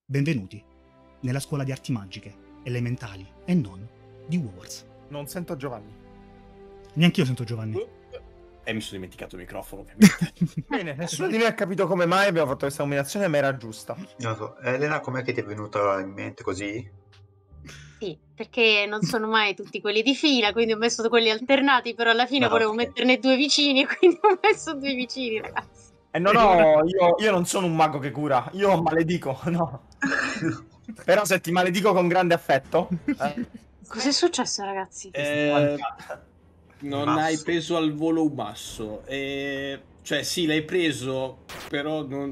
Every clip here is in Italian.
Benvenuti nella scuola di arti magiche, elementali e non di Hogwarts. Non sento Giovanni. Neanch'io sento Giovanni. E mi sono dimenticato il microfono, ovviamente. Bene, nessuno di noi ha capito come mai abbiamo fatto questa combinazione, ma era giusta. Non so. Elena, com'è che ti è venuta in mente così? Sì, perché non sono mai tutti quelli di fila, quindi ho messo quelli alternati, però alla fine volevo metterne due vicini, quindi ho messo due vicini, ragazzi. No, io non sono un mago che cura, io maledico, no. Però se ti maledico con grande affetto... Cos'è successo, ragazzi? Non hai preso al volo un masso. Cioè, sì, l'hai preso, però non...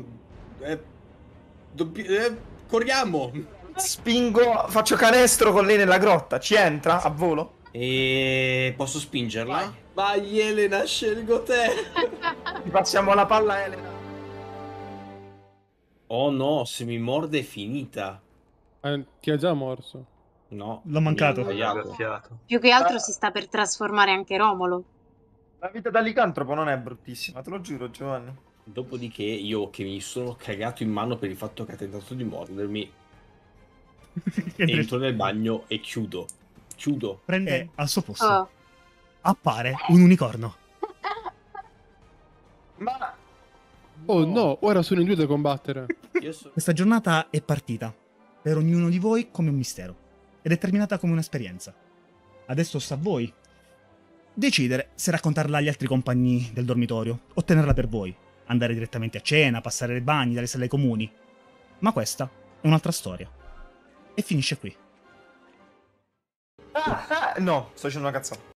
corriamo! Spingo, faccio canestro con lei nella grotta, ci entra a volo? Posso spingerla? Vai Elena, scelgo te! Ti passiamo la palla, Elena. Oh no, se mi morde è finita. Ti ha già morso. No. L'ho mancato. mi ha sbagliato. Più che altro si sta per trasformare anche Romolo. La vita da licantropo non è bruttissima, te lo giuro, Giovanni. Dopodiché io che mi sono cagato in mano per il fatto che ha tentato di mordermi, entro nel bagno e chiudo. Prende al suo posto. Oh. Appare un unicorno. Ma... Oh no, ora sono in due da combattere. Questa giornata è partita per ognuno di voi come un mistero ed è terminata come un'esperienza. Adesso sta a voi decidere se raccontarla agli altri compagni del dormitorio o tenerla per voi, andare direttamente a cena, passare nei bagni, dalle sale comuni. Ma questa è un'altra storia e finisce qui. no, sto facendo una cazzata.